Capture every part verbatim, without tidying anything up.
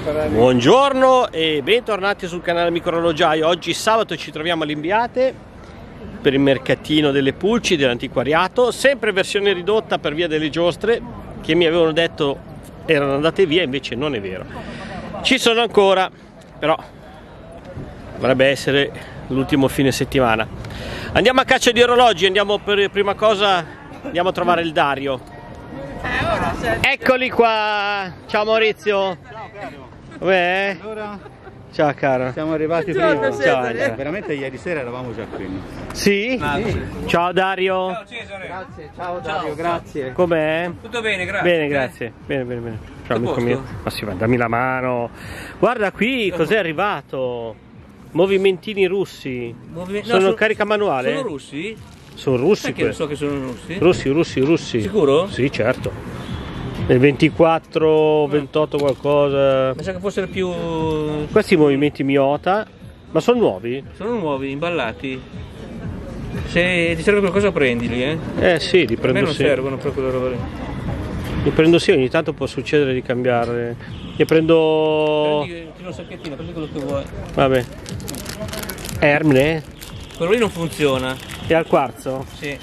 Buongiorno e bentornati sul canale Microorologiaio. Oggi sabato ci troviamo a Limbiate per il mercatino delle pulci dell'antiquariato, sempre versione ridotta per via delle giostre che mi avevano detto erano andate via, invece non è vero, ci sono ancora, però dovrebbe essere l'ultimo fine settimana. Andiamo a caccia di orologi, andiamo per prima cosa andiamo a trovare il Dario. Eccoli qua, ciao Maurizio. Ciao caro. Beh. Allora, ciao caro. siamo arrivati Buongiorno, prima. Cesare. Ciao, eh, veramente ieri sera eravamo già qui. Sì? Sì. Ciao Dario. Ciao Cesare. Grazie, ciao Dario, grazie. Com'è? Tutto bene, grazie. Bene, grazie. Bene, bene, bene. Ciao Tutto amico a mio. posto? Ma sì, ma dammi la mano. Guarda qui cos'è arrivato. Movimentini russi. Movi- no, Sono carica manuale? Sono russi? Sono russi Sai che non que- so che sono russi? Russi, russi, russi. Sicuro? Sì, certo. Nel ventiquattro, ventotto qualcosa. Mi sa che fossero più... Questi movimenti Miota, ma sono nuovi? Sono nuovi, imballati. Se ti serve qualcosa prendili, eh. Eh sì, li Per me prendo non sì. servono per quella roba lì. Li prendo sì, ogni tanto può succedere di cambiare. Li prendo... Prendi tiro un sacchettino, prendi quello che vuoi. Vabbè. Ermine? Quello lì non funziona. E al quarzo? Sì.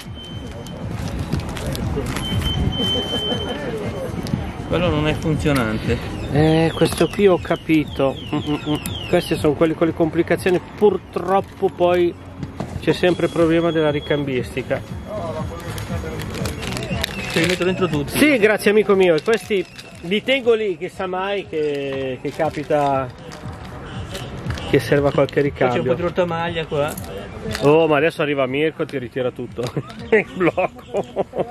Quello non è funzionante. Eh, questo qui ho capito. Mm, mm, mm. Queste sono quelle con le complicazioni. Purtroppo poi c'è sempre il problema della ricambistica. Ce li metto dentro tutti. Sì, grazie amico mio. E questi li tengo lì, chissà mai che, che capita che serva qualche Poi c'è un po' ricambio. di rottamaglia qua. Oh, ma adesso arriva Mirko e ti ritira tutto il blocco.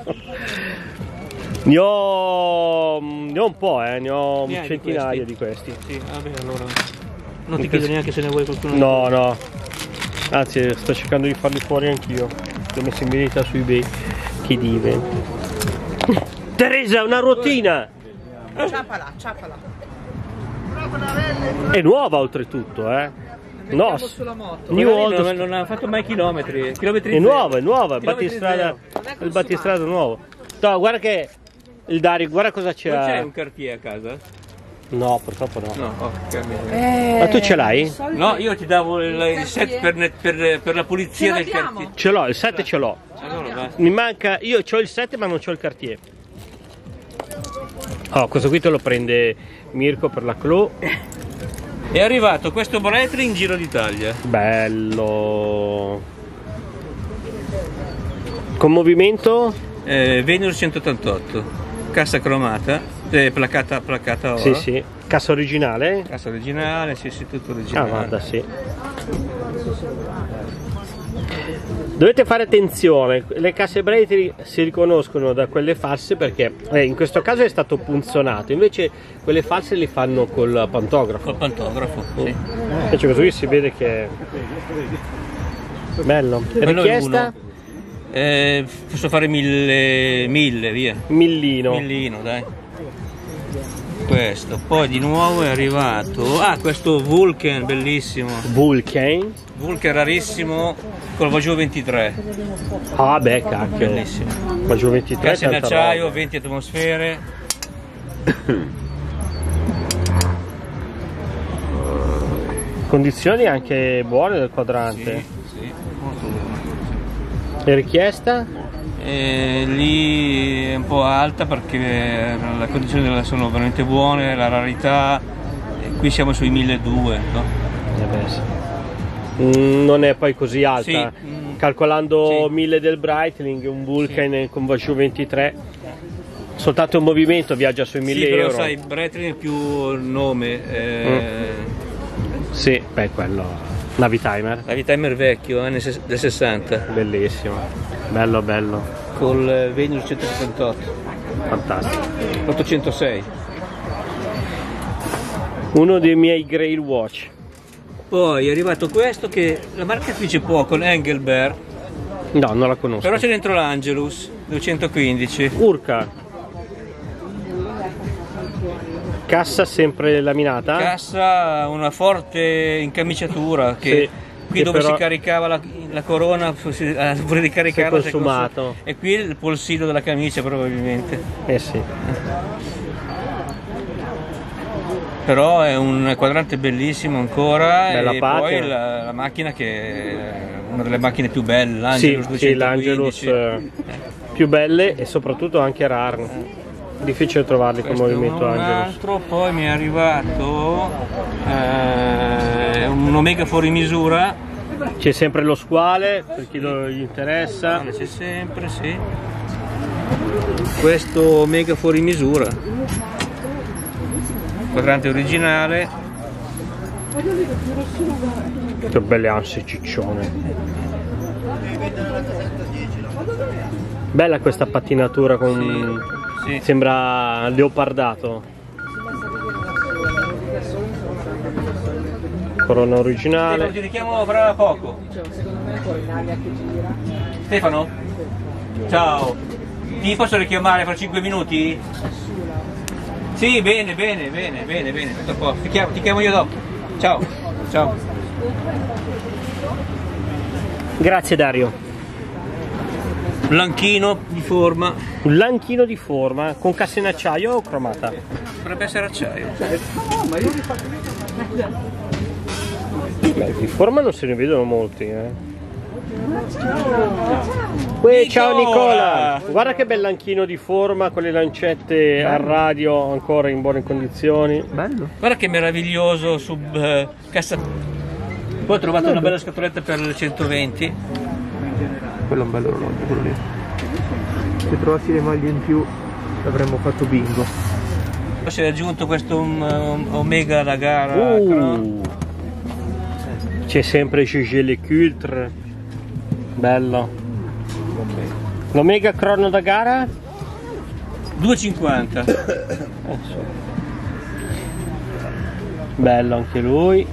Ne ho, ne ho un po', eh, ne ho Ne hai di centinaia questi? di questi. Sì, vabbè, allora. Non ti chiedo neanche se ne vuoi qualcuno. No, no. Anzi, sto cercando di farli fuori anch'io. Li ho messi in vendita su eBay. Che dive. Teresa, una ruotina! Ciapala, ciapala. È nuova oltretutto, eh. No, Andiamo sulla moto. New Magari Old- non, non ha fatto mai chilometri. Chilometri è zero. nuova, è nuova, il Chilometri battistrada, zero. Non è il battistrada nuovo. No, guarda che il Dario, guarda cosa Non c'è c'è. un Cartier a casa? No, purtroppo no. No, oh, che miseria. Eh, Ma tu ce l'hai? No, io ti davo il, il set per, per, per la pulizia Ce del l'abbiamo? Cartier. Ce l'ho, il sette ce l'ho. Allora basta. Mi manca, io ho il sette ma non ho il Cartier. Oh, questo qui te lo prende Mirko per la Clou. È arrivato questo Breitling in Giro d'Italia. Bello. Con movimento? Eh, Venus centottantotto. Cassa cromata, eh, placata, placata oro. Sì, sì. Cassa originale? Cassa originale, sì, sì, tutto Ah, originale. guarda, sì. Dovete fare attenzione, le casse Breitling si riconoscono da quelle false perché eh, in questo caso è stato punzonato, invece quelle false li fanno col pantografo. Col pantografo, sì. Invece questo qui si vede che è bello. Quello è Richiesta? uno. Eh, posso fare mille, mille, via. Millino. Millino, dai. Questo, poi di nuovo è arrivato. Ah, questo Vulcan, bellissimo. Vulcan. Vulcan rarissimo col Vagio ventitré. Ah beh, cacchio. Bellissimo. Ma giù ventitré Cassa in tanta acciaio, roba. venti atmosfere. Condizioni anche buone del quadrante. Sì, sì, molto buono. E richiesta? E lì è un po' alta perché le condizioni sono veramente buone, la rarità, e qui siamo sui milleduecento, no? Eh beh, sì. Mm, non è poi così alta. Sì, mm, Calcolando sì. mille del Breitling, un Vulcan con Vagio ventitré, soltanto un movimento viaggia sui mille sì, però euro. sai, Breitling è più il nome. Eh, Sì, beh, quello. Navitimer. La Vitimer vecchio, anni ses- del sessanta, Bellissimo. Bello, bello. col Venus centosettantotto, Fantastico. ottocentosei. Uno dei miei Grail Watch. Poi è arrivato questo che la marca qui c'è poco, l'Engelbert, No, non la conosco. però c'è dentro l'Angelus duecentoquindici. Urca. Cassa sempre laminata? Cassa una forte incamiciatura che Sì, qui che dove però si caricava la, la corona si, eh, pure ricaricarla si è consumato. consu- e qui il polsillo della camicia probabilmente. Eh sì. però è un quadrante bellissimo ancora. Bella e patina. poi la, la macchina che è una delle macchine più belle, l'Angelus Sì, sì, duecentoquindici. l'Angelus eh, più belle e soprattutto anche rare. Difficile trovarli con Questo è movimento un Angelus. altro, poi mi è arrivato eh, un Omega fuori misura. C'è sempre lo squale per chi lo gli interessa. C'è sempre, sì. Questo Omega fuori misura. Quadrante originale. Che belle anse ciccione. Bella questa pattinatura con... Sì. Sembra leopardato. Corona originale. Ti richiamo fra poco. Stefano? Ciao. Ti posso richiamare fra cinque minuti? Sì, bene, bene, bene, bene, bene. Tutto a posto. Ti chiamo, ti chiamo io dopo. Ciao. Ciao. Grazie Dario. Blanchino di forma. Un lanchino di forma con cassa in acciaio o cromata? Dovrebbe essere acciaio. Beh, di forma non se ne vedono molti, eh. Uè, ciao Nicola! Guarda che bel lanchino di forma con le lancette a radio ancora in buone condizioni. Bello. Guarda che meraviglioso sub eh, cassa. Poi ho trovato una bella scatoletta per il centoventi. Quello è un bello orologio, quello lì. Se trovassi le maglie in più avremmo fatto bingo. Poi si è aggiunto questo um, um, Omega da gara. Uh, c'è sempre Gégé Lecoultre. Bello. L'Omega crono da gara? due e cinquanta. Bello anche lui.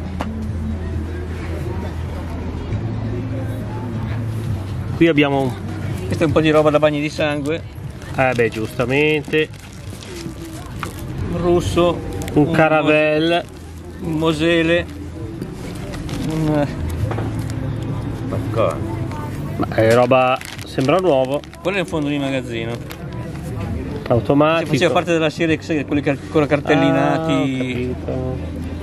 Qui abbiamo un... Questo è un po' di roba da bagni di sangue. Eh beh, giustamente. Un russo. Un Caravelle. Un Mosele. Un... Ma è roba... sembra nuovo. Quello è un fondo di magazzino. Se Automatico. faceva parte della serie, sai, quelli car- ancora cartellinati. Ah, ho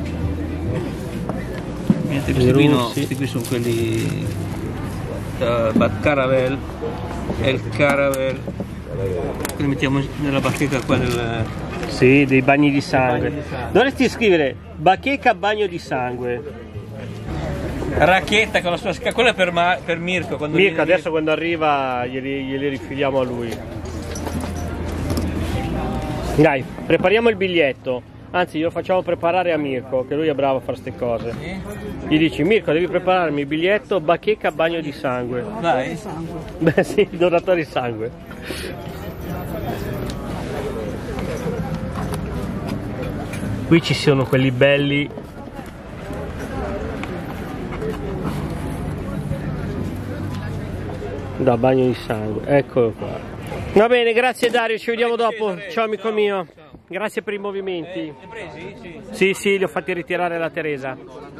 Niente, I questi qui no, russi. questi qui sono quelli uh, Caravelle, è il Caravelle. Li mettiamo nella bacheca qua del... Sì, dei bagni di sangue. Bagni di sangue. Dovresti scrivere bacheca bagno di sangue. Racchetta con la sua sca... quella è per, Ma... per Mirko. Quando Mirko, viene- adesso quando arriva glieli, glieli rifiliamo a lui. Dai, prepariamo il biglietto. Anzi, glielo facciamo preparare a Mirko, che lui è bravo a fare queste cose. Sì? Gli dici, Mirko, devi prepararmi il biglietto bacheca bagno di sangue. Dai. Beh sì, donatore di sangue. Qui ci sono quelli belli. Da bagno di sangue, eccolo qua. Va bene, grazie Dario, ci vediamo dopo. Ciao amico mio. Grazie per i movimenti. Li hai presi? Sì. Sì, sì, li ho fatti ritirare alla Teresa.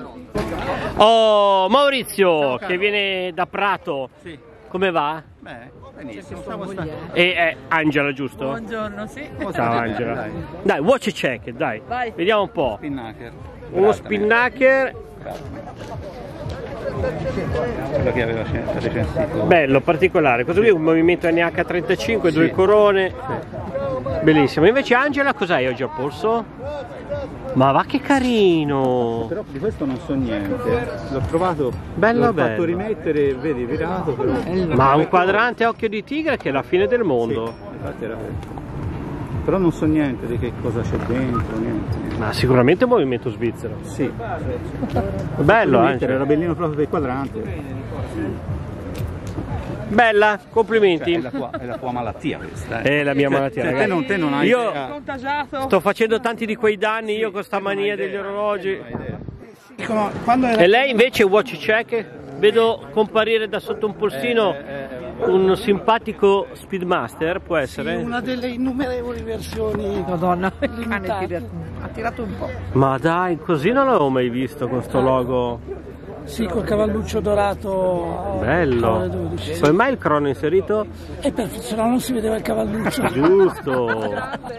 Oh, Maurizio, che viene da Prato. Sì. Come va? Beh, benissimo. Stavo stanco. E è Angela, giusto? Buongiorno, sì. Ciao Angela. Dai. Dai, watch check, dai. Vai. Vediamo un po'. Pinnaker. Uno spinnaker. Quello che aveva recensito. Bello, particolare. Questo qui è un movimento N H trentacinque, due Sì. corone. Bellissimo. Invece Angela, cos'hai oggi a polso? Ma va che carino! Però di questo non so niente. L'ho trovato, Bello, l'ho bello. fatto rimettere, vedi, virato. Però... Ma un quadrante a occhio di tigre che è la fine del Sì, mondo. infatti era questo. Però non so niente di che cosa c'è dentro, niente. Ma sicuramente è un movimento svizzero. Sì. Bello, Rimettere, era Angela. bellino proprio per il quadrante. Bella, complimenti. Cioè, è, la tua, è la tua malattia questa. È la mia malattia, Cioè, te, ragazzi. non, te non hai Io idea. Contagiato. sto facendo tanti di quei danni io con sta mania degli orologi. Dicono, quando era... E lei invece watch check? Vedo comparire da sotto un polsino un simpatico Speedmaster, può essere? Una delle innumerevoli versioni. Madonna, il cane limitate. tira- ha tirato un po'. Ma dai, così non l'avevo mai visto con sto logo. Sì, col cavalluccio dorato. Bello. alle dodici. Come mai il crono inserito? E per se no non si vedeva il cavalluccio. Giusto.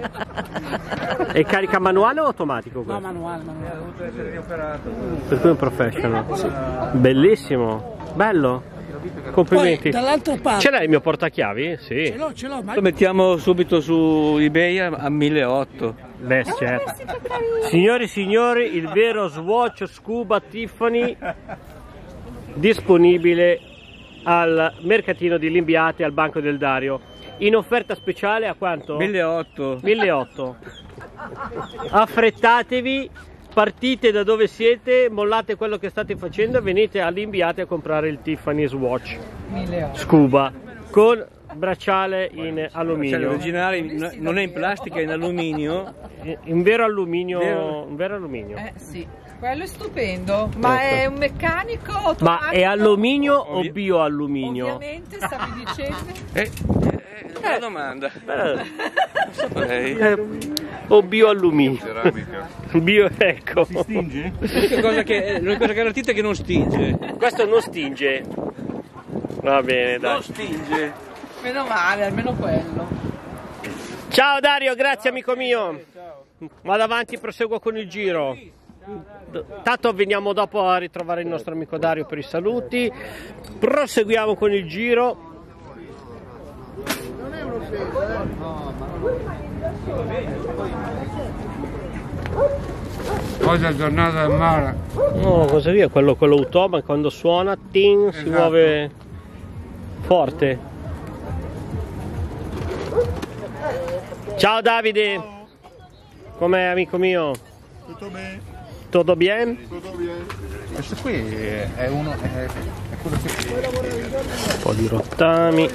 E carica manuale o automatico No, questo? manuale, manuale. Per cui è un professional. Bellissimo. Bello. Complimenti. Poi dall'altra parte. Ce l'hai il mio portachiavi? Sì. Ce l'ho, ce l'ho, ma Lo mettiamo subito su eBay a a milleottocento. Beh, certo. Signori e signori, il vero Swatch Scuba Tiffany disponibile al mercatino di Limbiate al Banco del Dario. In offerta speciale a quanto? milleottocento. milleottocento. Affrettatevi, partite da dove siete, mollate quello che state facendo e venite all'Imbiate a comprare il Tiffany Swatch Scuba con bracciale in Cioè, alluminio. l'originale n- non è in plastica, è in alluminio. In vero alluminio, Vero. in vero alluminio. Eh sì, quello è stupendo. Ma è un meccanico automatico? Ma è alluminio o Ovvi- bioalluminio? Ovviamente, stavi dicendo. Eh, eh, una domanda. Eh, Saprei. eh, o bioalluminio? Bio, ecco. Stinge? L'unica cosa che, l'unica cosa garantita è che non stinge. Questo non stinge. Va bene, dai. Non stinge. Meno male, almeno quello. Ciao Dario, grazie amico mio. Vado avanti, proseguo con il giro. Tanto veniamo dopo a ritrovare il nostro amico Dario per i saluti. Proseguiamo con il giro. Oggi è giornata del mare. No, cosa via? Quello, quello automa quando suona, ting, si Esatto. muove forte. Ciao Davide, com'è amico mio? Tutto bene? Tutto bien? Tutto bene. Questo qui è uno, è, è quello che... Un po' di rottami.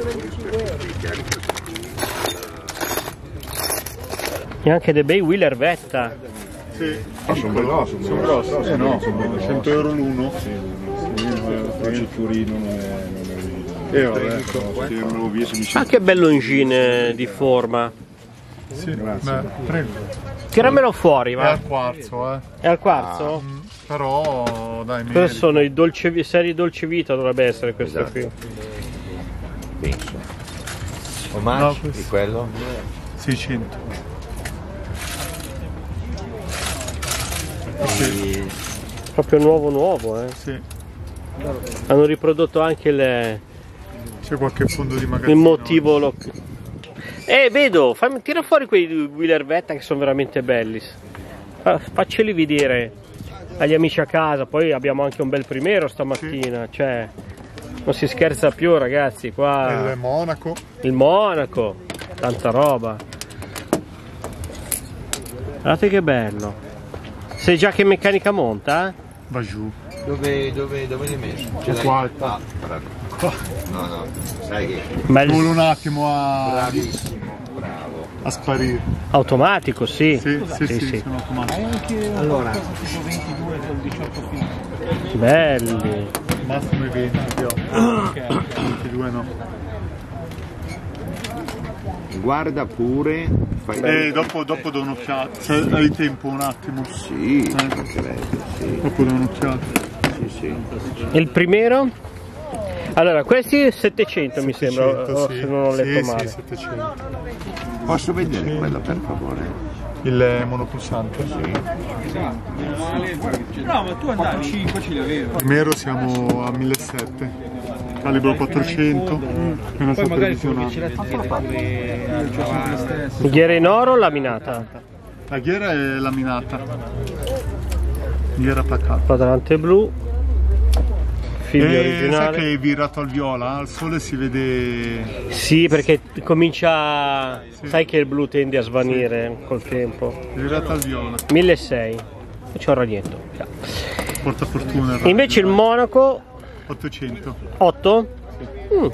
E anche dei bei Wheeler Vetta. Sì. Ah, sono grossi. Sono grossi. Eh no, sono cento euro l'uno. Sì, il furino non è... Eh vabbè, però, via se Ah, che bellongine di forma. Sì, grazie. Beh, prego. Tiramelo fuori, È va. al quarzo, eh. È al quarzo? Mm, però, dai, Queste merita. sono i dolce, serie dolce vita, dovrebbe essere questo qui. Penso. No, Omaggio questo- di quello? seicento. Proprio nuovo nuovo, eh. Sì. Hanno riprodotto anche le... C'è qualche fondo di il magazzino. motivo lo... Eh, vedo, fammi, tira fuori quei Wheeler Vetta che sono veramente belli. Fa- Facceli vedere agli amici a casa, poi abbiamo anche un bel primero stamattina, cioè non si scherza più ragazzi, qua Il Monaco. il Monaco, tanta roba. Guardate che bello. Sai già che meccanica monta? eh? Va giù. Dove, dove, dove l'hai messo? Ce l'hai? Qua. Ah, bravo. No, no, sai che Bel- Vuole un attimo a, bravissimo, bravo. a sparire. Automatico, sì. Sì, sì, sì, sì. sono automatici. Allora, Belli. Massimo i venti, ventidue no. guarda pure. Fai E dopo, dopo do un'occhiata. Se hai tempo un attimo. Sì, Eh. credo, sì, Dopo do un'occhiata. sì, sì. Il primero? Allora, questi settecento mi sembra, o sì. se non ho letto Sì, male. sì, settecento. Posso vedere quello per favore? Il monopulsante? No, ma tu andavi cinque ce li avevo. Primero siamo a millesettecento. Calibro quattrocento. È una Poi magari tu supervisionata. ce la tiri pure al cavallo. Ghiera in oro o laminata? La ghiera è laminata. Ghiera placcata. Quadrante blu. Figlio E sai originale. che è virato al viola? Al sole si vede. Sì, perché comincia. Sì. Sai che il blu tende a svanire col tempo. Virato al viola. milleseicento. C'è un ragnetto. Porta fortuna. il Invece il raggio. Monaco ottocento. otto. Mm.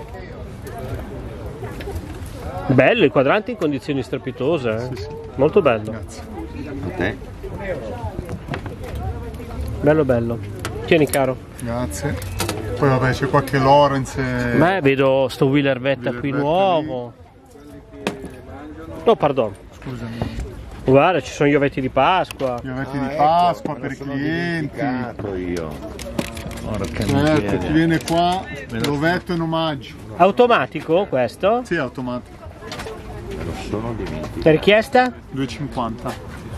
Bello, il quadrante in condizioni strepitose. Eh? Sì, sì. Molto bello. Grazie. A te? Bello bello. Tieni caro. Grazie. Poi vabbè c'è qualche Lorenz. e- Beh, vedo sto Wheeler Vetta Wheeler qui Vetta nuovo. No, pardon. Scusami. Guarda, ci sono gli ovetti di Pasqua. Gli ovetti Ah, di ecco, Pasqua me per lo i sono clienti. dimenticato io. Ecco, ti viene qua l'ovetto in omaggio. Automatico questo? Sì, automatico. Non sono dimenticato. La richiesta? due e cinquanta.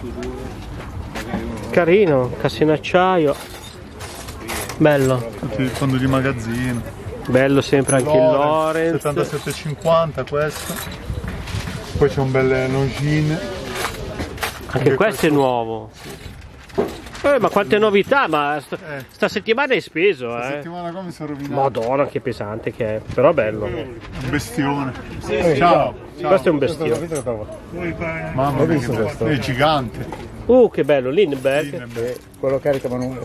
Carino, cassa in acciaio. Bello. Il fondo di magazzino. Bello sempre anche il Lorenz. settantasette e cinquanta questo. Poi c'è un bel Longines. Anche questo è nuovo. Eh, ma quante novità, ma st Eh. sta settimana hai speso, La eh. settimana qua mi sono rovinato. Madonna, che pesante che è, però bello. Un bestione. Ciao. Ciao. Questo è un bestione. Mamma mia, che bello. È gigante. Uh, che bello, Lindbergh. Quello carica manuale.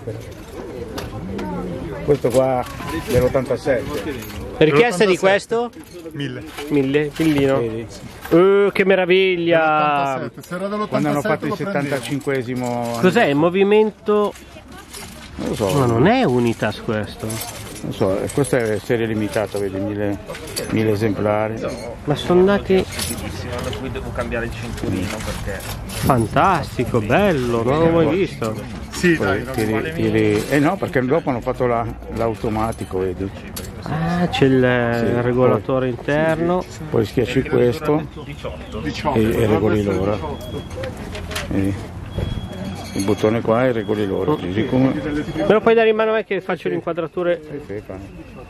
Questo qua dell'ottantasette. Richiesta di questo? Mille. Mille, millino. Uh, che meraviglia. ottantasette. Se era dell'ottantasette Quando hanno fatto il lo prendevo. settantacinquesimo. Cos'è? Il movimento... Non lo so. Ma non è Unitas questo. Non so, questa è serie limitata, vedi, mille, mille esemplari. Ma sono andati... Qui devo cambiare il cinturino perché... Fantastico, bello, non l'ho mai visto. Sì, dai. Poi tiri, tiri... Eh no, perché dopo hanno fatto la- l'automatico, vedi. Ah, c'è il Sì, regolatore interno. Poi schiacci questo diciotto. e, e regoli l'ora. Vedi? Il bottone qua e regoli l'ora. Così come... Me lo puoi dare in mano a me che faccio le inquadrature? Sì, fa.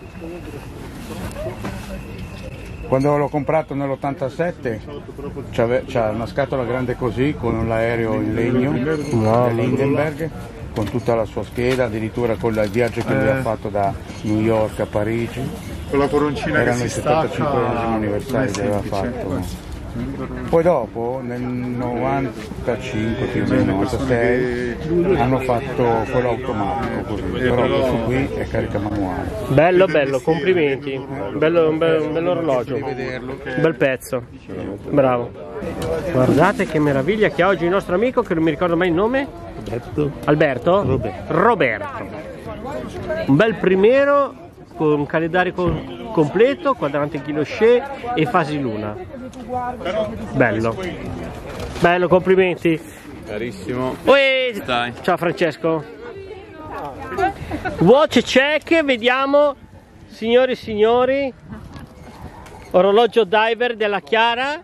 Quando l'ho comprato nell'ottantasette c'ha una scatola grande così con l'aereo in legno dell'Hindenburg con tutta la sua scheda, addirittura con il viaggio che lui ha fatto da New York a Parigi. Con la coroncina Erano che i si stacca. settantacinquesimi anniversari che aveva fatto. Poi dopo, nel novantacinque, più o meno, novantasei, hanno fatto quello automatico così, però questo qui è carica manuale. Bello, bello, complimenti. Bello, un, bel, un bel orologio. Un bel pezzo. Bravo. Guardate che meraviglia che ha oggi il nostro amico, che non mi ricordo mai il nome. Alberto. Alberto? Roberto. Roberto. Un bel primero con calendario com completo, quadrante Guilochet e fasi luna. Bello. Bello, complimenti. Carissimo. Uè. Dai. Ciao Francesco. Watch check, vediamo. Signori e signori. Orologio diver della Chiara.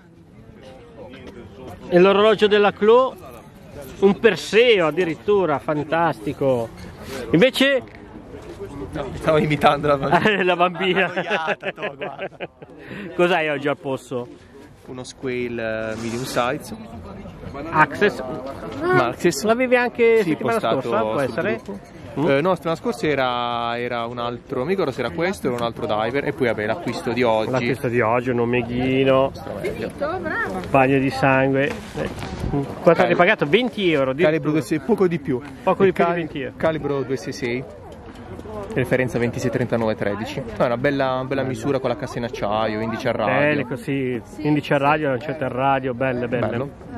E l'orologio della Clou. Un Perseo addirittura, fantastico. Invece Stavo imitando la bambina. la bambina. to, guarda. Cos'hai oggi al polso? Uno Squale medium size. Access. Marxis. L'avevi anche Sì, settimana postato scorsa, può sul essere? gruppo. Eh, no, settimana scorsa era, era un altro, non mi ricordo se era questo o un altro diver, e poi vabbè l'acquisto di oggi. L'acquisto di oggi, un omeghino, bagno di sangue. Eh, Quanto hai pagato? venti euro. Calibro duecentosessantasei, poco di più. Poco di Il più di cali- venti euro. Calibro duecentosessantasei, referenza ventisei trentanove tredici. No, è una bella, una bella misura con la cassa in acciaio, indice a radio. Belle così, indice a radio, lancette a radio, belle, belle. Bello.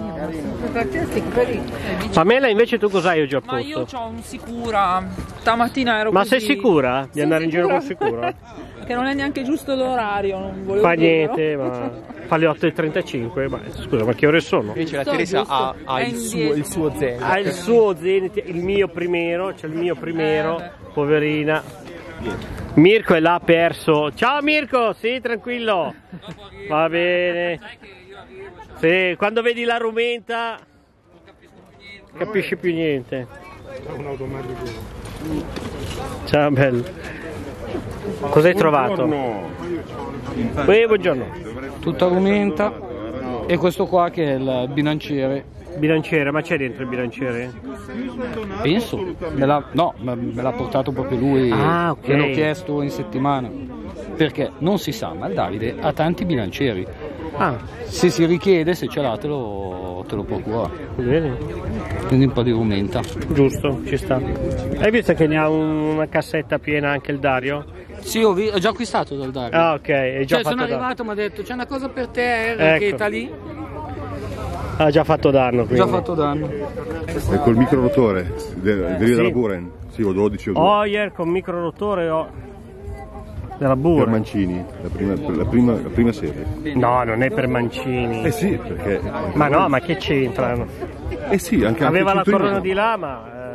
Pamela, invece tu cos'hai oggi a Ma io posto? ho un Sicura, stamattina ero Ma così. sei sicura di Sono andare in giro con sicura. sicuro? Che non è neanche giusto l'orario, non volevo Fa dirlo. niente, ma fa le otto e trentacinque, ma scusa, ma che ore sono? Invece la Sto Teresa giusto. ha, ha È il, suo, indietro. il suo Zenith. Ha il suo Zenith, il mio primero, c'è il mio primero, Eh, poverina. Mirko è là perso. Ciao Mirko, sì, tranquillo. Va bene. Sì, quando vedi la rumenta capisci più niente. Ciao bello. Cos'hai trovato? Eh, buongiorno. Tutta argomenta e questo qua che è il bilanciere. Bilanciere, ma c'è dentro il bilanciere? Penso, me l'ha, no, me me l'ha portato proprio lui, Ah, ok. che l'ho chiesto in settimana. Perché non si sa, ma il Davide ha tanti bilancieri. Ah, Se si richiede, se ce l'ha, te lo, te lo procura. bene. Quindi un po' di rumenta. Giusto, ci sta. Hai visto che ne ha un- una cassetta piena anche il Dario? Sì, ho, vi- ho già acquistato dal Davide. Ah, ok, è già Cioè, sono fatto danno. arrivato, mi ha detto c'è una cosa per te, Ecco. racchetta lì. Ha già fatto danno, Ho quindi. già fatto danno. È col microrotore, deriva Sì. dalla Buren. Sì, o dodici o due. Oyer con micro rotore o della Per Bure. Mancini, la prima, la, prima, la prima serie. No, non è per Mancini. Eh sì, perché... Ma no, ma che c'entrano? Eh sì, anche Aveva anche la il cinturino. corona di là, ma eh,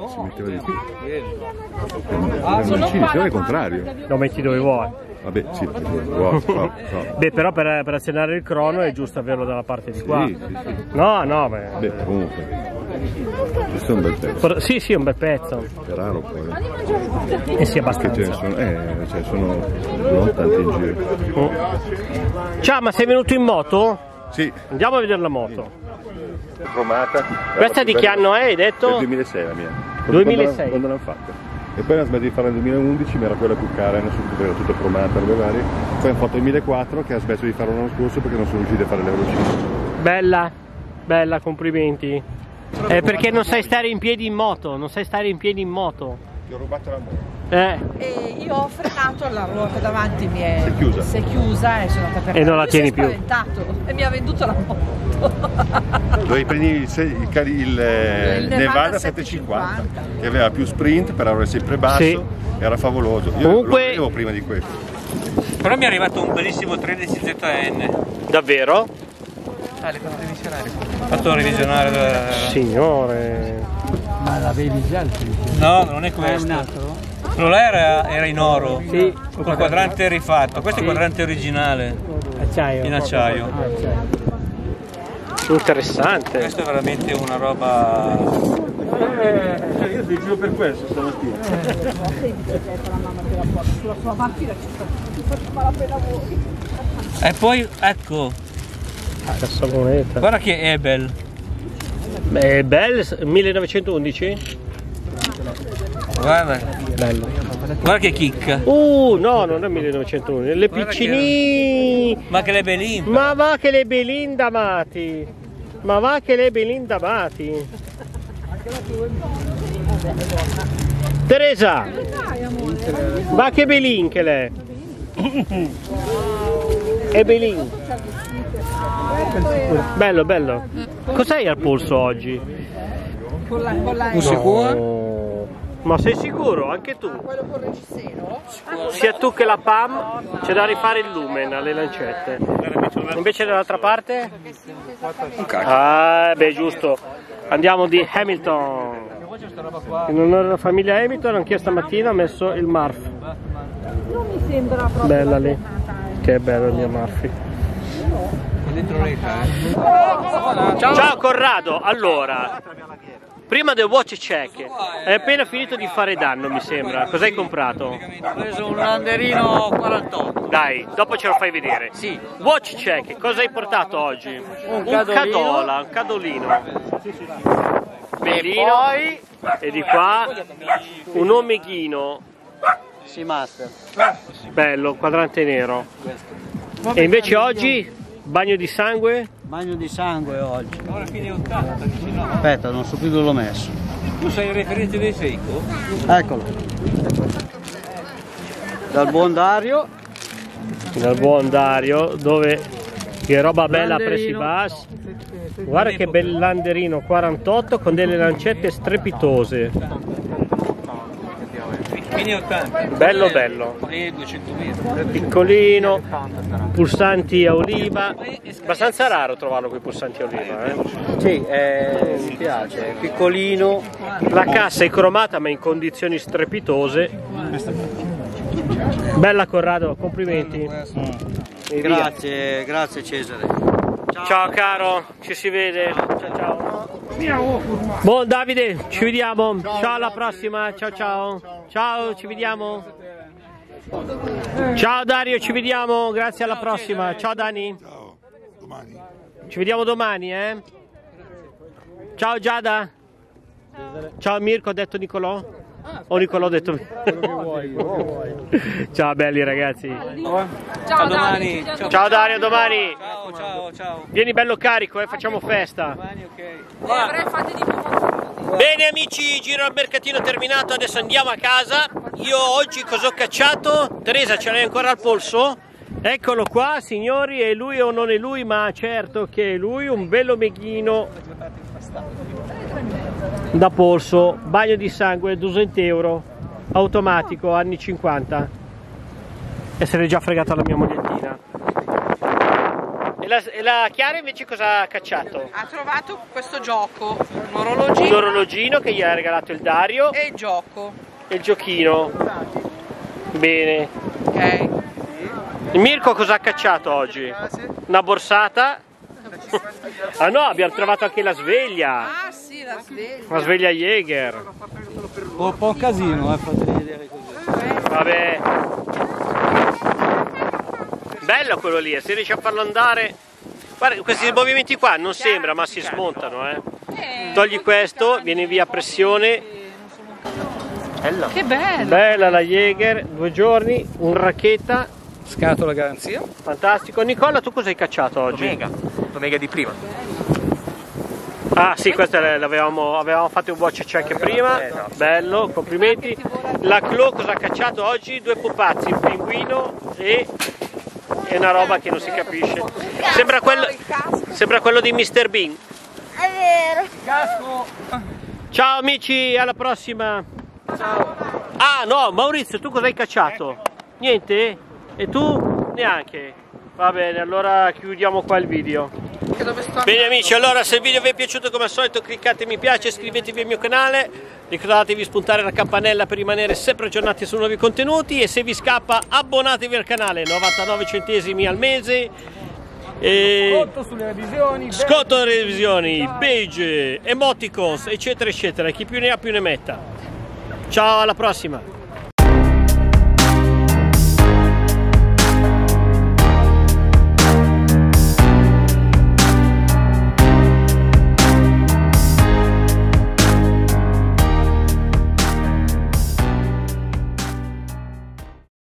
si metteva di più. Ah, sono Sì, qua, è il contrario. Lo metti dove vuoi. Vabbè, sì, wow, wow, wow. Beh, però per, per azionare il crono è giusto averlo dalla parte di qua. Sì, sì, sì. No, no, beh. Beh, comunque. Questo è un bel pezzo. Però- sì, sì, è un bel pezzo. È raro poi. Eh. Eh sì, Che ce ne abbastanza. sono, eh, cioè sono non tanti in giro. Oh. Ciao, ma sei venuto in moto? Sì. Andiamo a vedere la moto. Cromata. Questa di che anno è, hai detto? Del duemilasei la mia. duemilasei. Quando l'hanno fatta. E poi hanno smesso di farla nel duemilaundici, ma era quella più cara, adesso era tutta cromata, robe varie. Poi hanno fatto il duemilaquattro che ha smesso di farlo l'anno scorso perché non sono riusciti a fare l'Euro cinque. Bella, bella, complimenti. È perché non sai stare in piedi in moto, non sai stare in piedi in moto. Ti ho rubato la moto. Eh, E io ho frenato, la ruota davanti mi è, Si è chiusa. si è chiusa e sono andata per E non la Lui tieni si è più. spaventato e mi ha venduto la moto. Dovevi prendere il, se- il, cari- il, eh, Il Nevada Nevada settecentocinquanta settecentocinquanta, che aveva più sprint, però era sempre basso, Sì. era favoloso. Io Comunque- lo avevo prima di questo. Però mi è arrivato un bellissimo tredici Z N. davvero? Ah, le fate revisionare. Ho fatto revisionare la... Signore. Ma l'avevi già il No, non è questo. un altro? Quello là era, era in oro. Sì. Col quadrante rifatto. Questo è il quadrante originale. Acciaio. In acciaio. Interessante. Questo è veramente una roba. Io ti giuro per questo stamattina. E poi ecco, Cassa moneta. guarda che Ebel. Beh, bel millenovecentoundici? Guarda, Bello. guarda che chicca. Uh, no, non è millenovecentoundici, le Guarda che- piccini. Ma che le belin. Ma va che le Belinda amati. Ma va che le Belinda amati. Teresa. Va che Belin che lei. È Belin. Bello, bello. Cos'hai al polso oggi? Con la, con la Un sicuro? Oh. Ma sei sicuro? Anche tu? quello con il reggiseno? Sia tu che la P A M c'è da rifare il lumen alle lancette. Invece dall'altra parte? Un cacchio. Ah, beh, giusto. Andiamo di Hamilton. In onore della famiglia Hamilton, anch'io stamattina ho messo il Murphy. Non mi sembra proprio. Bella lì. Che bello il mio Murphy. Ciao Corrado, allora, prima del watch check, hai appena finito di fare danno mi sembra, cos'hai comprato? Ho preso un landerino quarantotto. Dai, dopo ce lo fai vedere. Sì. Watch check, cosa hai portato oggi? Un, cadolino. cadola, un cadolino. Bellino. E di qua un omeghino. Sì, master. Bello, quadrante nero. E invece oggi bagno di sangue? Bagno di sangue oggi. Ora fine ottanta, vicino. Aspetta, non so più dove l'ho messo. Tu sei il referente dei Seiko? Eccolo. Dal buon Dario. Dal buon Dario, dove che roba bella a prezzi Landerino. bassi. Guarda che bel landerino quarantotto con delle lancette strepitose. Fine ottanta. Bello bello. E duecento metri. Piccolino, pulsanti a oliva. Abbastanza raro trovarlo quei pulsanti a oliva, eh? Sì, eh, mi piace. È piccolino. La cassa è cromata ma in condizioni strepitose. Bella Corrado, complimenti. E via. Grazie, grazie Cesare. Ciao caro, ci si vede. Ciao ciao. Buon Davide, ci vediamo. Ciao alla prossima. Ciao ciao. Ciao, ci vediamo. Ciao Dario, ci vediamo. Grazie alla prossima. Ciao Dani. Ciao, domani. Ci vediamo domani, eh? Ciao Giada. Ciao Mirko, ha detto Nicolò? O Nicolò ha detto... Ciao belli ragazzi. Ciao domani. Ciao Dario, a domani. Ciao, ciao, ciao. Vieni bello carico, eh? Facciamo festa. Domani, ok. Avrei fatti di nuovo. Bene amici, giro al mercatino terminato, adesso andiamo a casa. Io oggi cosa ho cacciato? Teresa, ce l'hai ancora al polso? Eccolo qua signori, è lui o non è lui, ma certo che è lui, un bello meghino da polso, bagno di sangue, duecento euro, automatico, anni cinquanta. E se l'è già fregata la mia mogliettina. E la, la Chiara invece cosa ha cacciato? Ha trovato questo gioco, un orologino. Un orologino che gli ha regalato il Dario. E il gioco. E il giochino. Bene. Ok. Il Mirko cosa ha cacciato oggi? Una borsata. Ah no, abbiamo trovato anche la sveglia. Ah sì, la sveglia. La sveglia Jäger. Un po' casino, eh, fatemi vedere così. Vabbè. Bello quello lì, se riesci a farlo andare. Guarda, questi movimenti qua non sembra, ma si smontano, eh. Togli questo, viene via a pressione. Bella. Che bella. Bella la Jäger, due giorni, un racchetta. Scatola garanzia. Fantastico. Nicola, tu cosa hai cacciato oggi? L'Omega, l'Omega di prima. Ah sì, questa l'avevamo avevamo fatto un watch check prima. Bello, complimenti. La Clo cosa ha cacciato oggi? Due pupazzi, un pinguino e, e una roba che non si capisce. Sembra quello, sembra quello di mister Bean. È vero. Ciao amici, alla prossima. Ciao. Ah no, Maurizio, tu cosa hai cacciato? Niente? E tu? Neanche. Va bene, allora chiudiamo qua il video. Bene amici, allora se il video vi è piaciuto come al solito cliccate mi piace, iscrivetevi al mio canale, ricordatevi di spuntare la campanella per rimanere sempre aggiornati su nuovi contenuti e se vi scappa abbonatevi al canale, novantanove centesimi al mese. E... Sconto sulle revisioni. Sconto alle revisioni, badge, emoticons, eccetera eccetera, chi più ne ha più ne metta. Ciao, alla prossima!